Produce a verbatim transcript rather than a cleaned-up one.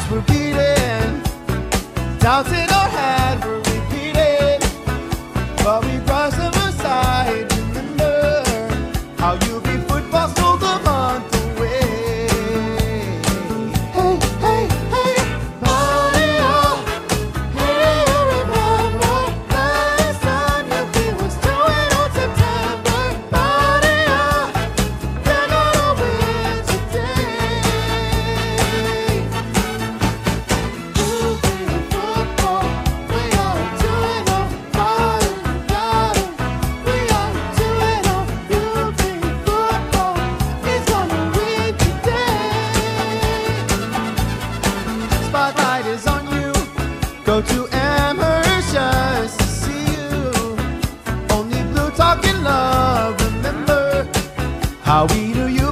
hearts were beating, doubts in our head were repeating, but we brushed them aside. Remember how you beat football stole the month away. Hey, hey, hey, Maria, hey, remember last time that we was doing on September. Maria, they're gonna win today. You beat football, we are doing on fire, battle. We are doing on you beat football, it's gonna win today. Spotlight is on you. Go to Amherst just to see you. Only blue talking love. Remember how we knew you